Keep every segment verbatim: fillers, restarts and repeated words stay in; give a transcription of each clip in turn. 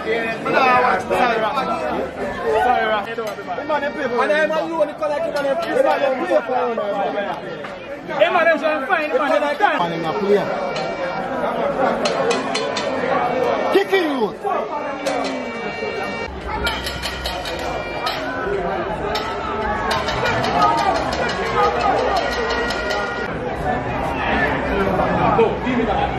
Sorry, Rock. And I'm alone, the color keep on the play. Hey, man, I'm trying to find him on the time. Man, I'm play. Kicking you. No, give me that.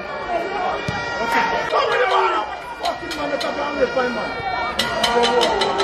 Come on,